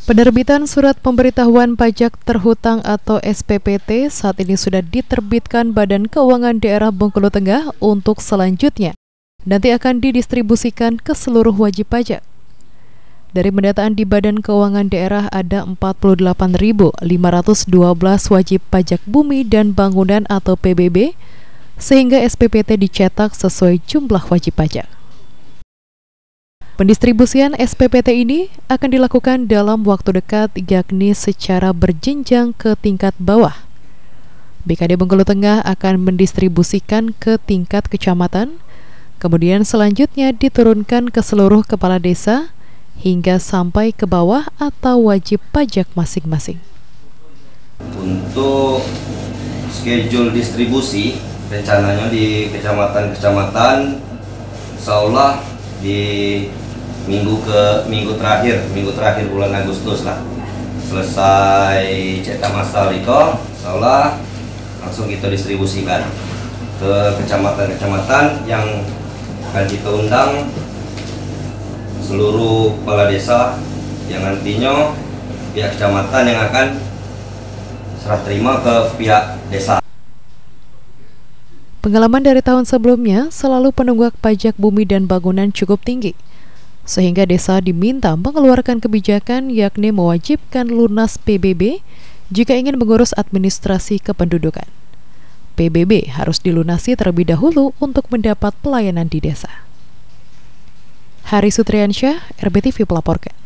Penerbitan Surat Pemberitahuan Pajak Terhutang atau SPPT saat ini sudah diterbitkan Badan Keuangan Daerah Bengkulu Tengah untuk selanjutnya nanti akan didistribusikan ke seluruh wajib pajak. Dari pendataan di Badan Keuangan Daerah ada 48.512 wajib pajak bumi dan bangunan atau PBB, sehingga SPPT dicetak sesuai jumlah wajib pajak. Pendistribusian SPPT ini akan dilakukan dalam waktu dekat, yakni secara berjenjang ke tingkat bawah. BKD Bengkulu Tengah akan mendistribusikan ke tingkat kecamatan, kemudian selanjutnya diturunkan ke seluruh kepala desa hingga sampai ke bawah atau wajib pajak masing-masing. Untuk schedule distribusi, rencananya di kecamatan-kecamatan, insyaallah di minggu terakhir bulan Agustus lah selesai cetak masal itu, insyaallah langsung kita distribusikan ke kecamatan-kecamatan yang akan kita undang seluruh kepala desa yang nantinya pihak kecamatan yang akan serah terima ke pihak desa. Pengalaman dari tahun sebelumnya, selalu penunggak pajak bumi dan bangunan cukup tinggi, sehingga desa diminta mengeluarkan kebijakan yakni mewajibkan lunas PBB jika ingin mengurus administrasi kependudukan. PBB harus dilunasi terlebih dahulu untuk mendapat pelayanan di desa. Hari Sutriansyah, RBTV melaporkan.